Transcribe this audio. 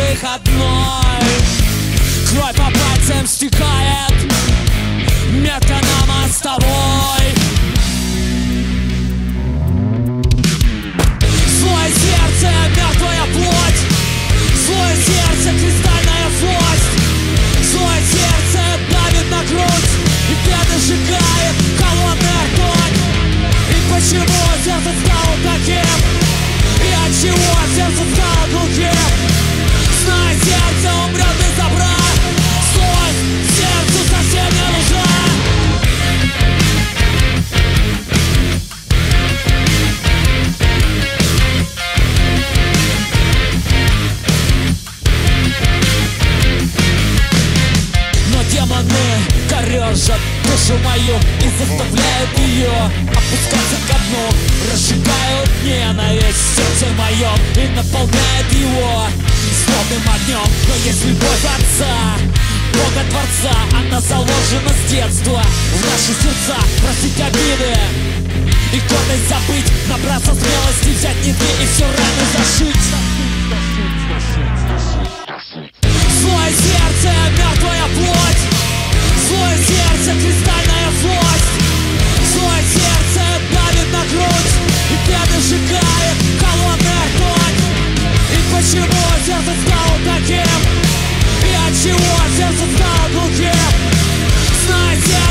выходной. Кровь по пальцам стекает, метка на мостовой. Злое сердце, мертвая плоть. Злое сердце, кристальная злость. Злое сердце давит на грудь, и вены сжигает холодная ртуть. И почему сердце стало таким? И отчего сердце стало глухим? Знай, сердце умрет без добра. Злость сердцу совсем не нужна. Демоны корежат душу мою и заставляют ее опускаться ко дну. Разжигают ненависть в сердце моем и наполняют его злобным огнем. Но есть любовь Отца, Бога Творца, она заложена с детства в наши сердца. Простить обиды и гордость забыть, набраться смелости, взять нитки и все раны зашить. Злое сердце, мертвая плоть. Злое сердце, кристальная злость. Злое сердце давит на грудь, и вены сжигает холодная ртуть. И почему сердце стало таким? И отчего сердце стало глухим? Знай, сердце